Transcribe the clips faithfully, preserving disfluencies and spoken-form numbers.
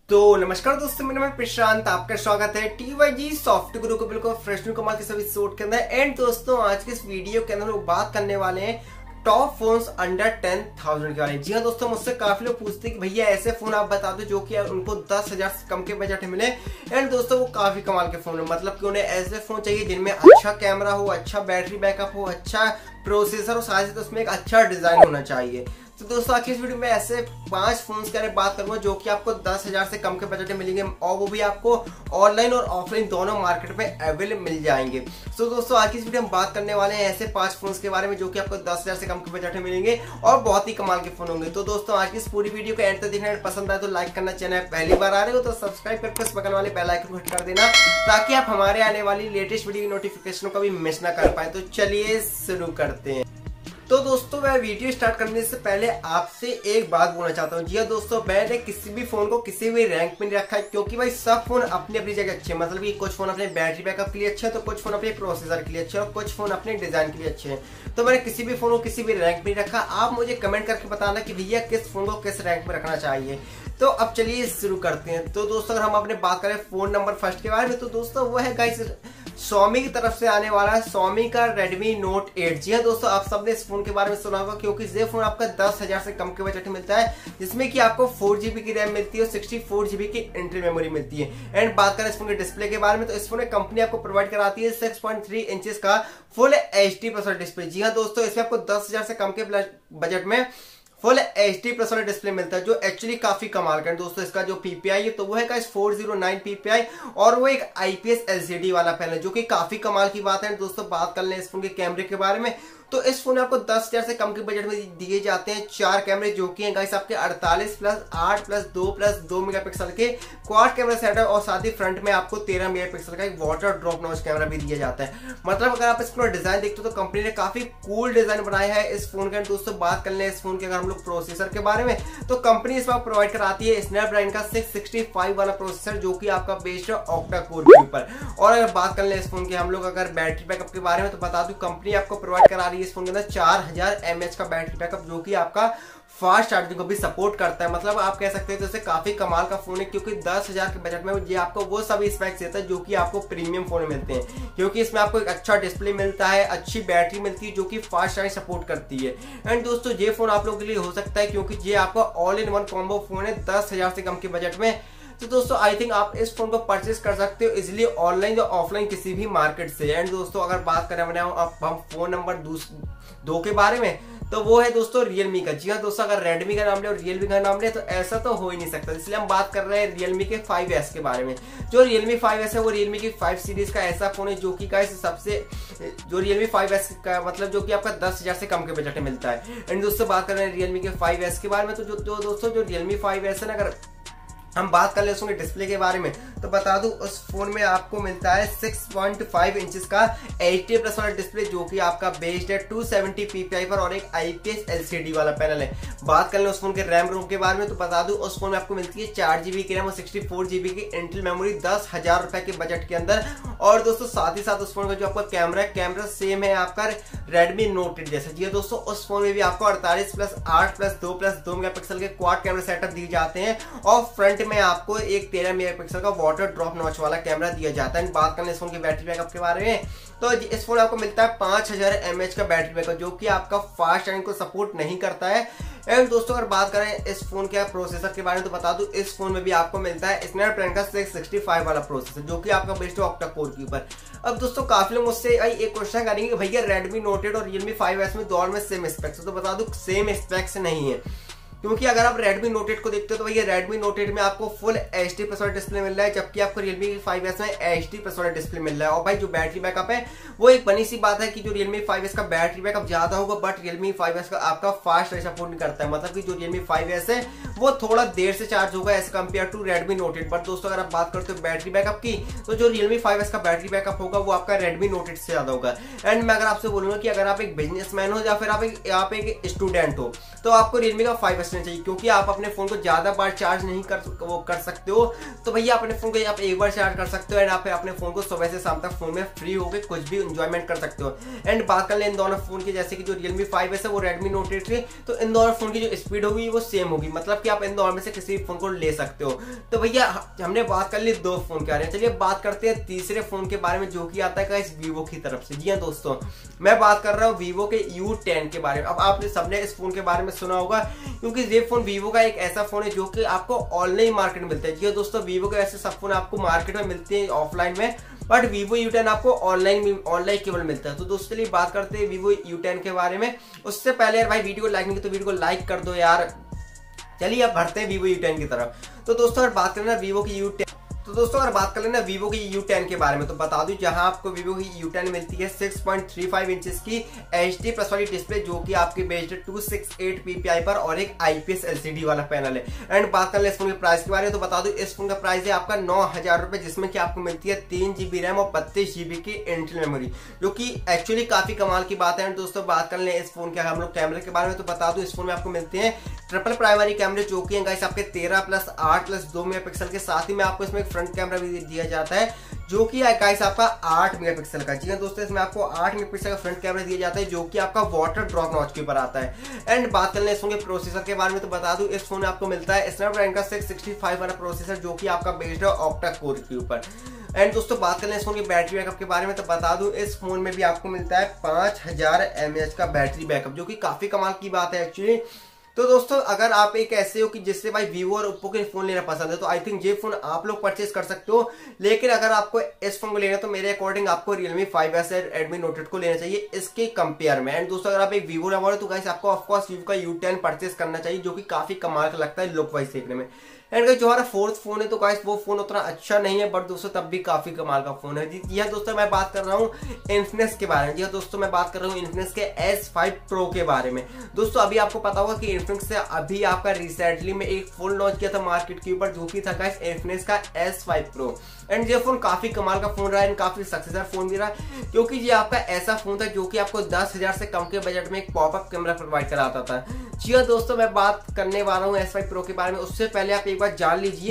तो नमस्कार दोस्तों, मेरा नाम प्रशांत, आपका स्वागत है टी वाई जी सॉफ्ट गुरु को बिल्कुल फ्रेश कमाल के सभी सूट के अंदर। एंड दोस्तों, आज के इस वीडियो के अंदर लोग बात करने वाले हैं top phones under ten thousand के बारे में। जी हाँ दोस्तों, मुझसे काफी लोग पूछते हैं कि भैया ऐसे फोन आप बता दो जो कि उनको दस हजार से कम के बजट में मिले। एंड दोस्तों, वो काफी कमाल के फोन है, मतलब कि उन्हें ऐसे फोन चाहिए जिनमें अच्छा कैमरा हो, अच्छा बैटरी बैकअप हो, अच्छा प्रोसेसर हो, साथ ही उसमें एक अच्छा डिजाइन होना चाहिए। तो दोस्तों, आज की इस वीडियो में ऐसे पांच फोन्स के बारे में बात करूंगा जो कि आपको दस हजार से कम के बजट में मिलेंगे और वो भी आपको ऑनलाइन और ऑफलाइन दोनों मार्केट में अवेलेबल मिल जाएंगे। तो दोस्तों, आज की इस वीडियो में बात करने वाले हैं ऐसे पांच फोन्स के बारे में जो कि आपको दस हजार से कम के बजट में मिलेंगे और बहुत ही कमाल के फोन होंगे। तो दोस्तों, आज की इस पूरी वीडियो को एंड तक देखना पसंद आए तो लाइक करना, चैनल पहली बार आ रहे हो तो सब्सक्राइब करके उस बगल वाले बेल आइकन को हिट कर देना ताकि आप हमारे आने वाली लेटेस्ट वीडियो की नोटिफिकेशन को भी मिस ना कर पाए। तो चलिए शुरू करते हैं। तो दोस्तों, मैं वीडियो स्टार्ट करने से पहले आपसे एक बात बोलना चाहता हूँ। जी हाँ दोस्तों, मैंने किसी भी फोन को किसी भी रैंक में नहीं रखा है क्योंकि भाई सब फोन अपनी अपनी जगह अच्छे हैं। मतलब कि कुछ फोन अपने बैटरी बैकअप के लिए अच्छे हैं, तो कुछ फोन अपने प्रोसेसर के लिए अच्छे हैं और कुछ फोन अपने डिजाइन के लिए अच्छे हैं। तो मैंने किसी भी फोन को किसी भी रैंक में नहीं रखा। आप मुझे कमेंट करके बताना कि भैया किस फोन को किस रैंक में रखना चाहिए। तो अब चलिए शुरू करते हैं। तो दोस्तों, अगर हम अपने बात करें फोन नंबर फर्स्ट के बारे में, तो दोस्तों वो है गाइस Xiaomi की तरफ से आने वाला है Xiaomi का Redmi Note एट। जी हाँ दोस्तों, आप सबने इस फोन के बारे में सुना होगा क्योंकि ये फोन आपका दस हजार से कम के बजट में मिलता है, जिसमें कि आपको फोर जीबी की रैम मिलती है और सिक्सटी फोर जीबी की इंटरनल मेमोरी मिलती है। एंड बात करें इस फोन के डिस्प्ले के बारे में, तो इस फोन में कंपनी आपको प्रोवाइड कराती है सिक्स पॉइंट थ्री इंचेस का full H D plus display. जी हाँ दोस्तों, इसमें आपको दस हजार से कम के बजट में full H D plus display मिलता है, जो एक्चुअली काफी कमाल का है। दोस्तों, इसका जो पीपीआई है तो वो है guys four zero nine PPI और वो एक आईपीएस एलसीडी वाला पैनल है, जो कि काफी कमाल की बात है। दोस्तों, बात कर लें इस फोन के कैमरे के बारे में, तो इस फोन में आपको दस हजार से कम के बजट में दिए जाते हैं चार कैमरे, जो कि हैं गाइस आपके अड़तालीस प्लस आठ प्लस दो प्लस दो मेगापिक्सल के क्वाड कैमरा सेटअप और साथ ही फ्रंट में आपको तेरह मेगापिक्सल का एक वाटर ड्रॉप नॉच कैमरा भी दिया जाता है। मतलब अगर आप इसका डिजाइन देखते हो तो कंपनी ने काफी कूल डिजाइन बनाया है इस फोन का। दोस्तों, बात कर लें इस फोन के अगर हम लोग प्रोसेसर के बारे में, तो कंपनी इस बार प्रोवाइड कराती है स्नैपड्रैगन का सिक्स सिक्सटी फाइव वाला प्रोसेसर, जो कि आपका बेस्ड है ऑक्टा कोर के ऊपर। और अगर बात कर लें इस फोन के हम लोग अगर बैटरी बैकअप के बारे में, तो बता दूं कंपनी आपको प्रोवाइड करा रही है इस फोन के अंदर चार हजार एमएच का बैटरी बैकअप, जो कि आपका फास्ट चार्जिंग को भी सपोर्ट करता है। मतलब आप कह सकते हैं जैसे काफी कमाल का फोन है क्योंकि दस हजार के बजट में ये आपको वो सभी स्पेक्स देता है जो कि आपको प्रीमियम फोन में मिलते हैं, क्योंकि इसमें आपको एक अच्छा डिस्प्ले मिलता है, अच्छी बैटरी मिलती है जो कि फास्ट चार्जिंग सपोर्ट करती है। एंड दोस्तों, ये फोन आप लोगों के लिए हो सकता है क्योंकि ये आपका all in one combo phone है दस हजार से कम के बजट में। तो दोस्तों, आई थिंक आप इस फोन को परचेस कर सकते हो इजिली ऑनलाइन या ऑफलाइन किसी भी मार्केट से। एंड दोस्तों, अगर बात करें हम फोन नंबर दो के बारे में, तो वो है दोस्तों Realme का। जी हाँ दोस्तों, अगर Redmi का नाम ले और Realme का नाम ले तो ऐसा तो हो ही नहीं सकता, इसलिए हम बात कर रहे हैं Realme के फाइव एस के बारे में। जो Realme फाइव एस है वो Realme की फाइव सीरीज का ऐसा फोन है जो कि गाइस सबसे जो Realme फाइव एस का मतलब जो कि आपका दस हजार से कम के बजट में मिलता है। एंड दोस्तों, बात कर रहे हैं Realme के फाइव एस के बारे में, तो जो, जो दोस्तों जो Realme फाइव एस है ना, अगर हम बात कर ले उसके डिस्प्ले के बारे में, तो बता दूं उस फोन में आपको मिलता है सिक्स पॉइंट फाइव इंचेस का एच डी प्लस वाला डिस्प्ले, जो कि आपका बेस्ड है टू सेवेंटी पीपीआई पर और एक आईपीएस एलसीडी वाला पैनल है। बात कर ले उस फोन के रैम रोम के बारे में, तो बता दूं उस फोन में आपको मिलती है चार जीबी की रैम और सिक्सटी फोर जीबी की इंटरनल मेमोरी दस हजार रुपए के बजट के अंदर। और दोस्तों, साथ ही साथ उस फोन का जो आपका कैमरा है, कैमरा सेम है आपका Redmi Note एट जैसा। जी दोस्तों, उस फोन में भी आपको अड़तालीस प्लस आठ प्लस दो प्लस दो मेगापिक्सल के क्वाड कैमरा सेटअप दिए जाते हैं और फ्रंट में आपको एक तेरह मेगापिक्सल का वाटर ड्रॉप नॉच वाला कैमरा दिया जाता है। बात करने इस फोन की बैटरी बैकअप के बारे में, तो इस फोन आपको मिलता है पांच हजार एमएच का बैटरी बैकअप, जो कि आपका फास्ट चार्जिंग को सपोर्ट नहीं करता है। एंड दोस्तों, अगर बात करें इस फोन के प्रोसेसर के बारे में, तो बता दूं इस फोन में भी आपको मिलता है स्नैपड्रैगन का सिक्स सिक्सटी फाइव वाला प्रोसेसर, जो कि आपका बेस्ड है ऑक्टा कोर के ऊपर। अब दोस्तों, काफी लोग मुझसे एक क्वेश्चन करेंगे कि भैया Redmi Note एट और Realme फाइव एस में दोनों में सेम स्पेक्स है, तो बता दूं सेम स्पेक्स नहीं है, क्योंकि अगर आप Redmi Note एट को देखते हो तो भैया Redmi Note एट में आपको full H D plus display मिल रहा है, जबकि आपको Realme फाइव एस में एच डी प्लस डिस्प्ले मिल रहा है। और भाई जो बैटरी बैकअप है वो एक बनी सी बात है कि जो Realme फाइव एस का बैटरी बैकअप ज्यादा होगा, बट Realme फाइव एस का आपका फास्ट चार्ज सपोर्ट नहीं करता है। मतलब कि जो Realme फाइव एस है वो थोड़ा देर से चार्ज होगा as compare to Redmi Note eight. But दोस्तों, अगर आप बात करते हो बैटरी बैकअप की, तो जो Realme फाइव एस का बैटरी बैकअप होगा वो आपका Redmi Note एट से ज्यादा होगा। एंड मैं अगर आपसे बोलूंगा कि अगर आप एक बिजनेसमैन हो या फिर आप एक आप एक स्टूडेंट हो, तो आपको Realme का फाइव एस लेना चाहिए, क्योंकि आप अपने फोन को ज्यादा बार चार्ज नहीं कर वो कर सकते हो। तो भैया अपने फोन को आप एक बार चार्ज कर सकते हो एंड आप अपने फोन को सुबह से शाम तक फोन में फ्री होकर कुछ भी एंजॉयमेंट कर सकते हो। एंड बात कर ले इन दोनों फोन की, जैसे कि जो Realme फाइव एस है वो Redmi Note एट है, तो इन दोनों फोन की जो स्पीड होगी वो सेम होगी। मतलब कि कि आप इन दोनों में से किसी भी फोन को ले सकते हो। तो भैया हमने बात कर ली दो फोन के बारे में, चलिए बात करते हैं तीसरे फोन के बारे में जो कि आता है इस वीवो की तरफ से। जी हाँ दोस्तों, मैं बात कर रहा हूँ वीवो के यू टेन के बारे में। अब आपने सबने इस फोन के बारे में सुना होगा क्योंकि ये फोन वीवो का एक ऐसा फोन है जो कि आपको ऑनलाइन मार्केट में मिलता है। जी हाँ दोस्तों, वीवो के ऐसे सब फोन आपको मार्केट में मिलते हैं ऑफलाइन में, बट वीवो यू टेन आपको ऑनलाइन ऑनलाइन केवल मिलता है। तो दोस्तों चलिए बात करते हैं वीवो यू टेन के बारे में। उससे पहले यार भाई वीडियो को लाइक नहीं की तो वीडियो को लाइक कर दो यार। चलिए अब बढ़ते हैं वीवो यू टेन की तरफ। तो दोस्तों अगर बात करें ना वीवो की यू टेन तो दोस्तों अगर बात कर लेना वीवो की यू टेन के बारे में, तो बता दूं जहां आपको वीवो की यू टेन मिलती है six point three five inches की एच डी प्लस वाली डिस्प्ले जो कि आपकी बेस्ड है two six eight P P I पर और एक I P S L C D वाला पैनल है। एंड बात कर ले इस फोन के प्राइस के बारे में, तो बता दूं इस फोन का प्राइस है आपका नौ हजार रुपए, जिसमें कि आपको मिलती है तीन जीबी रैम और बत्तीस जीबी की इंटरनल मेमोरी, जो कि एक्चुअली काफी कमाल की बात है। दोस्तों बात कर ले इस फोन के हम लोग कैमरे के बारे में, तो बता दूं इस फोन में आपको मिलते हैं ट्रिपल प्राइमरी कैमरे जो कि गाइस आपके तेरह प्लस आठ प्लस दो मेगापिक्सल के साथ ही में आपको इसमें एक फ्रंट कैमरा भी दिया जाता है जो कि गाइस आपका आठ मेगापिक्सल का। जी हाँ दोस्तों, इसमें आपको आठ मेगापिक्सल का फ्रंट कैमरा दिया जाता है जो कि आपका वाटर ड्रॉप नॉच के ऊपर आता है। एंड बात कर ले इस फोन के प्रोसेसर के बारे में, तो बता दूं इस फोन में आपको मिलता है स्नैपड्रैगन का सिक्स सिक्सटी फाइव वाला प्रोसेसर जो कि आपका बेस्ड है ऑक्टा कोर के ऊपर। एंड दोस्तों बात कर ले इस फोन की बैटरी बैकअप के बारे में, तो बता दूं इस फोन में भी आपको मिलता है पांच हजार एम ए एच का बैटरी बैकअप, जो कि काफी कमाल की बात है एक्चुअली। तो दोस्तों अगर आप एक ऐसे हो कि जिससे भाई वीवो और ओप्पो के फोन लेना पसंद है, तो आई थिंक ये फोन आप लोग परचेज कर सकते हो। लेकिन अगर आपको इस फोन को लेना है तो मेरे अकॉर्डिंग आपको Realme फाइव एस या Redmi Note एट को लेना चाहिए इसके कंपेयर में। एंड दोस्तों अगर आप एक वीवो लवर हो तो गाइस आपको ऑफकोर्स वीवो का यू टेन परचेज करना चाहिए जो कि काफी कमाल का लगता है लुक वाइज देखने में। एंड गाइस जो हमारा फोर्थ फोन है तो गाइस वो फोन उतना अच्छा नहीं है, बट दोस्तों तब भी काफी कमाल का फोन है। जी हाँ दोस्तों, मैं बात कर रहा हूँ इन्फिनिक्स के बारे में। जी हाँ दोस्तों, मैं बात कर रहा हूँ इन्फिनिक्स के एस फाइव प्रो के बारे में। दोस्तों अभी आपको पता होगा कि इन्फिनिक्स से अभी आपका रिसेंटली में एक फोन लॉन्च किया था मार्केट के ऊपर जो कि था गाइस इन्फिनिक्स का एस फाइव प्रो। एंड ये फोन काफी कमाल का फोन रहा है, काफी सक्सेसफुल फोन भी रहा, क्योंकि ये आपका ऐसा फोन था जो कि आपको दस हजार से कम के बजट में एक पॉपअप कैमरा प्रोवाइड कराता था। जी हाँ दोस्तों, मैं बात करने वाला हूँ एस फाइव प्रो के बारे में। उससे पहले आप एक बार जान लीजिए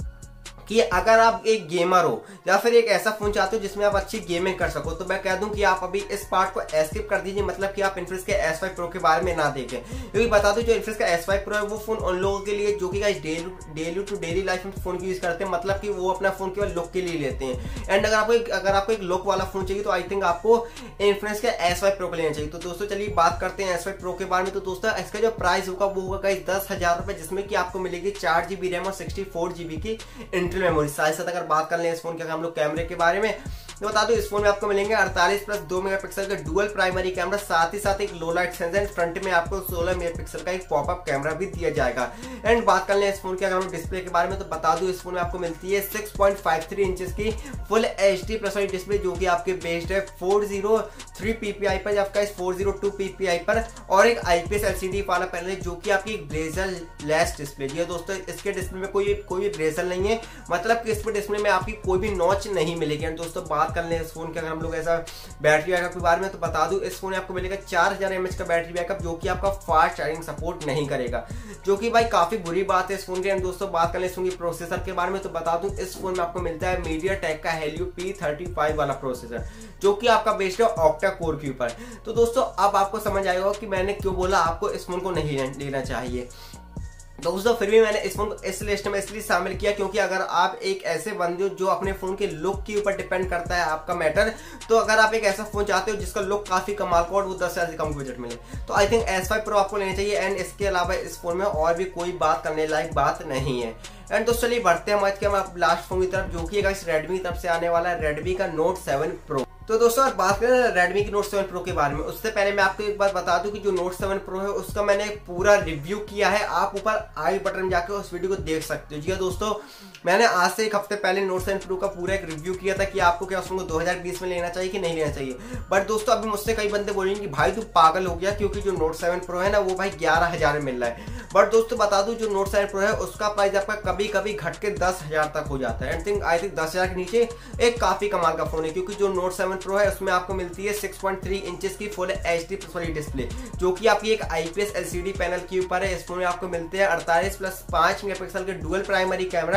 कि अगर आप एक गेमर हो या फिर एक ऐसा फोन चाहते हो जिसमें आप अच्छी गेमिंग कर सको, तो मैं कह दूं कि आप अभी इस पार्ट को एस्किप कर दीजिए, मतलब कि आप इन्फिनिक्स के एस फाइव प्रो के बारे में ना देखें। क्योंकि बता दूं जो इन्फिनिक्स का एस फाइव प्रो है वो फोन उन लोगों के लिए जो कि guys daily to daily life में फोन की यूज करते हैं, मतलब कि वो अपना फोन केवल लुक के लिए लेते हैं। एंड अगर आपको अगर आपको एक लुक वाला फोन चाहिए तो आई थिंक आपको इन्फिनिक्स के एस फाइव प्रो को लेना चाहिए। तो दोस्तों चलिए बात करते हैं एस फाइव प्रो के बारे में। तो दोस्तों इसका जो प्राइस होगा वो होगा गाइस दस हजार रुपए, जिसमें कि आपको मिलेगी चार जीबी रैम और सिक्सटी फोर जीबी की इंटरनल मेमोरी। साथ अगर बात कर लें इस फोन के हम लोग कैमरे के बारे में, तो बता दो इस फोन में आपको मिलेंगे अड़तालीस प्लस दो मेगापिक्सल का डुअल प्राइमरी कैमरा, साथ ही साथ एक लो लाइट सेंसर, फ्रंट में आपको सोलह मेगापिक्सल का एक पॉपअप कैमरा भी दिया जाएगा। एंड बात कर लें इस फोन के अगर हम डिस्प्ले के बारे में, तो बता दूं इस फोन में आपको मिलती है six point five three inches की फुल एच डी प्लस वाली डिस्प्ले जो कि आपके बेस्ड है four zero three P P I पर, आपका इस four zero two P P I पर, और एक I P S L C D वाला पैनल है जो कि आपकी ब्रेजल लेस डिस्प्ले। ये दोस्तों इसके डिस्प्ले में कोई कोई भी ब्रेजल नहीं है, मतलब कि इस डिस्प्ले में आपकी कोई भी नॉच नहीं मिलेगी। एंड दोस्तों बात कर लें इस फोन के अगर हम लोग ऐसा बैटरी बैकअप के बारे में, तो बता दूं इस फोन में आपको मिलेगा चार हजार एम ए एच का बैटरी बैकअप जो कि आपका फास्ट चार्जिंग सपोर्ट नहीं करेगा, जो कि भाई काफी बुरी बात है इस फोन के। एंड दोस्तों बात कर लें इस फोन की प्रोसेसर के बारे में, तो बता दूं इस फोन में आपको मिलता है MediaTek का Helio पी थर्टी फाइव वाला प्रोसेसर जो कि आपका बेस्ड है ऑक्टा कोर के ऊपर। तो दोस्तों अब आपको समझ आएगा कि मैंने क्यों बोला आपको इस फोन को नहीं लेना चाहिए। दोस्तों फिर भी मैंने इस फोन को इस लिस्ट में इसलिए शामिल किया क्योंकि अगर आप एक ऐसे बंदे हो जो अपने फोन के लुक के ऊपर डिपेंड करता है आपका मैटर, तो अगर आप एक ऐसा फोन चाहते हो जिसका लुक काफी कमाल का और वो दस हजार से कम बजट मिले, तो I think S five pro आपको लेना चाहिए। एंड इसके अलावा इस फोन में और भी कोई बात करने लायक बात नहीं है। एंड दोस्तों चलिए बढ़ते हैं आज के हम लास्ट फोन की तरफ जो कि रेडमी की तरफ से आने वाला है, रेडमी का नोट सेवन प्रो। तो दोस्तों अगर बात करें रेडमी की नोट सेवन प्रो के बारे में, उससे पहले मैं आपको एक बात बता दूं कि जो नोट सेवन प्रो है उसका मैंने पूरा रिव्यू किया है, आप ऊपर आई बटन में जाकर उस वीडियो को देख सकते हो। जी दोस्तों मैंने आज से एक हफ्ते पहले नोट सेवन प्रो का पूरा एक रिव्यू किया था कि आपको क्या उसको दो हजार बीस में लेना चाहिए कि नहीं लेना चाहिए। बट दोस्तों अभी मुझसे कई बंदे बोलेंगे कि भाई तू पागल हो गया क्योंकि जो नोट सेवन प्रो है ना वो भाई ग्यारह हजार में मिल रहा है। बट दोस्तों बता दूं जो नोट सेवन प्रो है उसका प्राइस आपका कभी कभी घट के दस हजार तक हो जाता है। आई थिंक आई थिंक दस हजार के नीचे एक काफी कमाल का फोन है, क्योंकि जो नोट सेवन प्रो है उसमें आपको मिलती है सिक्स पॉइंट थ्री इंचेस की फुल एच डी प्लस वाली डिस्प्ले जो कि आपकी एक I P S L C D panel के ऊपर है। इस फोन में आपको मिलते हैं अड़तालीस प्लस पांच मेगापिक्सल के डुअल प्राइमरी कैमरा,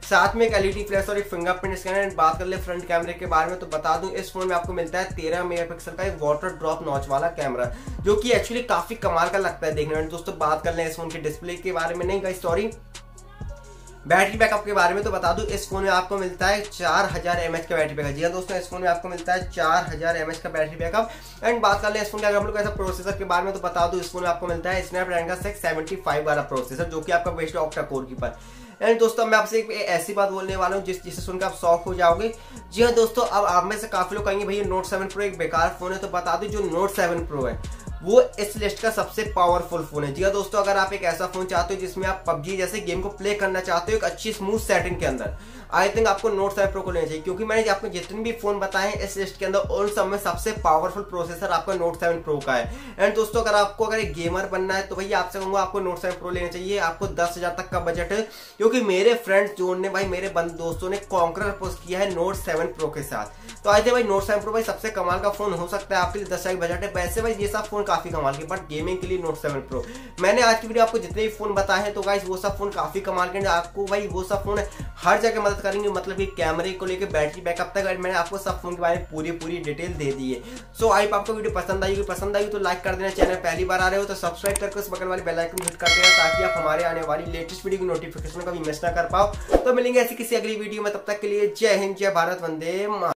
साथ में एक एलईडी फ्लैश और एक फिंगरप्रिंट स्कैनर। बात कर ले फ्रंट कैमरे के बारे में तो बता दूं इस फोन में आपको मिलता है तेरह मेगापिक्सल का एक वाटर ड्रॉप नॉच वाला कैमरा, जो कि एक्चुअली काफी कमाल का लगता है देखने में। दोस्तों बात कर ले इस फोन के डिस्प्ले के बारे में, नहीं गाइस सॉरी, बैटरी बैकअप के बारे में तो बता दूं इस फोन में आपको मिलता है चार हजार एम एच का बैटरी बैकअप। जी हाँ दोस्तों, इस फोन में आपको मिलता है चार हजार एम एच का बैटरी बैकअप। एंड बात कर ले इस फोन के अगर हम लोग ऐसा प्रोसेसर के बारे में तो बता दूं इस फोन में आपको मिलता है स्नैपड्रैगन का सिक्स सेवेंटी फाइव वाला प्रोसेसर, जो कि आपका बेस्ड ऑक्टा कोर की पर। एंड दोस्तों मैं आपसे एक ऐसी बात बोलने वाला हूँ जिस जिसे सुनकर आप शॉक हो जाओगे। जी हाँ दोस्तों, अब आप में से काफी लोग कहेंगे भैया नोट सेवन प्रो एक बेकार फोन है, तो बता दूं जो नोट सेवन प्रो है वो इस लिस्ट का सबसे पावरफुल फोन है। जी हाँ दोस्तों, अगर आप एक ऐसा फोन चाहते हो जिसमें आप पबजी जैसे गेम को प्ले करना चाहते हो एक अच्छी स्मूथ सेटिंग के अंदर, आई थिंक आपको नोट सेवन प्रो को लेना चाहिए, क्योंकि मैंने आपको जितने भी फोन बताए हैं इस लिस्ट के अंदर उन सब में सबसे पावरफुल प्रोसेसर आपका नोट सेवन प्रो का है। एंड दोस्तों अगर आपको अगर एक गेमर बनना है तो भैया आपसे कहूंगा आपको नोट सेवन प्रो लेना चाहिए। आपको दस हजार तक का बजट है, क्योंकि मेरे फ्रेंड्स जो ने भाई मेरे बंद दोस्तों ने कॉन्करर पोस्ट किया है नोट सेवन प्रो के साथ। तो आई थिंक भाई नोट सेवन प्रो भाई सबसे कमाल का फोन हो सकता है आपके लिए, दस हजार बजट है। वैसे भाई ये सब फोन काफी कमाल के, बट गेमिंग के लिए नोट सेवन प्रो। मैंने आज की वीडियो आपको जितने भी फोन बताए हैं तो गाइस वो सब फोन काफी कमाल के, आपको भाई वो सब फोन हर जगह मदद करेंगे, मतलब कि कैमरे को लेकर बैटरी बैकअप तक मैंने आपको सब फोन के बारे में पूरी पूरी डिटेल दे दी है। सो आई आपको वीडियो पसंद आई पसंद आई तो लाइक कर देना, चैनल पहली बार आ रहे हो तो सब्सक्राइब करके उस बगल वाले बेल आइकन हिट कर देना, ताकि आप हमारे आने वाली लेटेस्ट वीडियो की नोटिफिकेशन कभी मिस ना कर पाओ। तो मिलेंगे ऐसी किसी अगली वीडियो में, तब तक के लिए जय हिंद, जय भारत, वंदे मातरम।